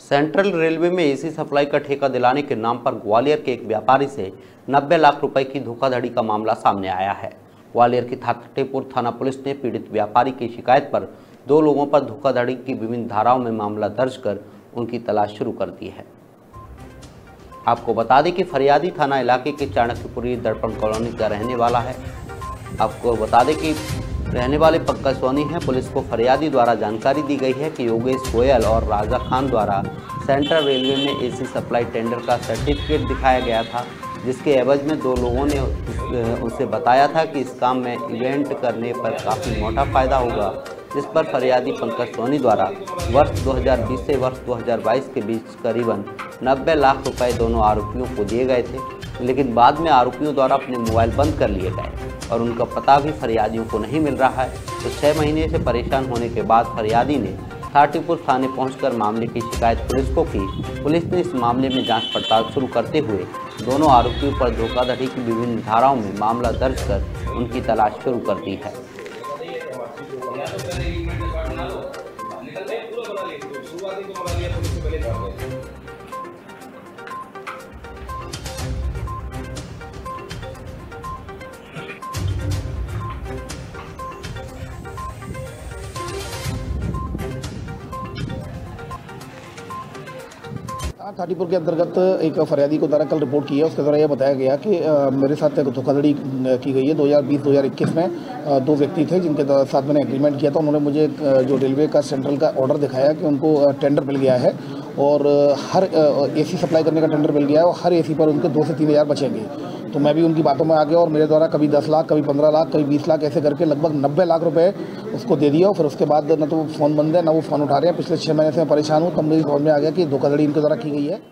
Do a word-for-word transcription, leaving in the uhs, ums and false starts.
Central railway में AC supply का ठेका दिलाने के नाम पर ग्वालियर के एक व्यापारी से नब्बे लाख रुपए की धोखाधड़ी का मामला सामने आया है। ग्वालियर की थाटेपुर थाना पुलिस ने पीड़ित व्यापारी की शिकायत पर दो लोगों पर धोखाधड़ी की विभिन्न धाराओं में मामला दर्ज कर उनकी तलाश शुरू कर दी है। आपको बता दें कि फरियादी थाना इलाके के चाणक्यपुरी दर्पण कॉलोनी का रहने वाला है। आपको बता दें कि रहने वाले पंकज सोनी हैं। पुलिस को फरियादी द्वारा जानकारी दी गई है कि योगेश गोयल और राजा खान द्वारा सेंट्रल रेलवे में एसी सप्लाई टेंडर का सर्टिफिकेट दिखाया गया था, जिसके एवज में दो लोगों ने उसे बताया था कि इस काम में इवेंट करने पर काफ़ी मोटा फायदा होगा, जिस पर फरियादी पंकज सोनी द्वारा वर्ष दो हज़ार बीस से वर्ष दो हज़ार बाईस के बीच करीबन नब्बे लाख रुपए दोनों आरोपियों को दिए गए थे। लेकिन बाद में आरोपियों द्वारा अपने मोबाइल बंद कर लिए गए और उनका पता भी फरियादियों को नहीं मिल रहा है। तो छः महीने से परेशान होने के बाद फरियादी ने थाटीपुर थाने पहुंचकर मामले की शिकायत पुलिस को की। पुलिस ने इस मामले में जांच पड़ताल शुरू करते हुए दोनों आरोपियों पर धोखाधड़ी की विभिन्न धाराओं में मामला दर्ज कर उनकी तलाश शुरू कर दी है। थाटीपुर के अंतर्गत एक फरियादी को द्वारा कल रिपोर्ट की है। उसके द्वारा यह बताया गया कि आ, मेरे साथ एक धोखाधड़ी की गई है। दो हज़ार बीस दो हज़ार इक्कीस में आ, दो व्यक्ति थे जिनके साथ मैंने एग्रीमेंट किया था। उन्होंने मुझे जो रेलवे का सेंट्रल का ऑर्डर दिखाया कि उनको टेंडर मिल गया है और हर एसी सप्लाई करने का टेंडर मिल गया है और हर एसी पर उनके दो से तीन हज़ार बचेंगे। तो मैं भी उनकी बातों में आ गया और मेरे द्वारा कभी दस लाख कभी पंद्रह लाख कभी बीस लाख ऐसे करके लगभग नब्बे लाख रुपए उसको दे दिया। और फिर उसके बाद न तो वो फ़ोन बंद है, ना वो फ़ोन उठा रहे हैं। पिछले छः महीने से मैं परेशान हूँ। तब मुझे समझ में आ गया कि धोखाधड़ी इनके द्वारा की गई है।